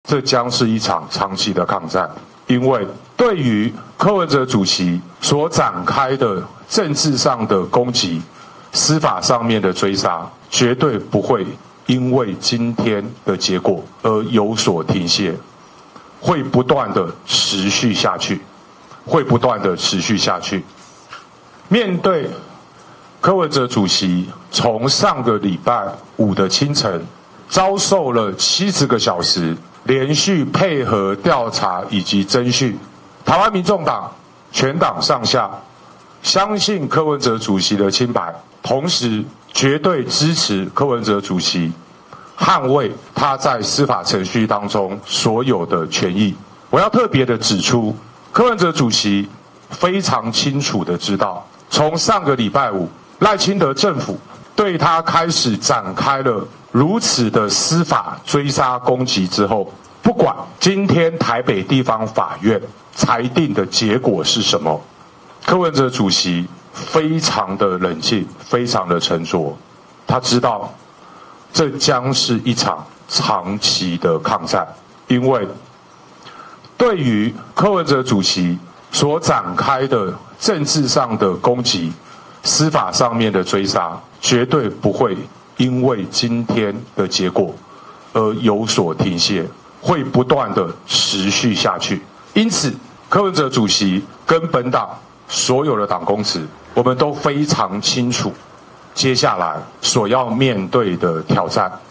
这将是一场长期的抗战，因为对于柯文哲主席所展开的政治上的攻击、司法上面的追杀，绝对不会因为今天的结果而有所停歇，会不断的持续下去，会不断的持续下去。面对柯文哲主席从上个礼拜五的清晨遭受了70个小时连续配合调查以及侦讯，台湾民众党全党上下相信柯文哲主席的清白，同时绝对支持柯文哲主席捍卫他在司法程序当中所有的权益。我要特别的指出，柯文哲主席非常清楚的知道，从上个礼拜五赖清德政府对他开始展开了如此的司法追杀攻击之后，不管今天台北地方法院裁定的结果是什么，柯文哲主席非常的冷静，非常的沉着，他知道这将是一场长期的抗战，因为对于柯文哲主席所展开的政治上的攻击、司法上面的追杀，绝对不会因为今天的结果而有所停歇，会不断的持续下去。因此，柯文哲主席跟本党所有的党公职，我们都非常清楚接下来所要面对的挑战。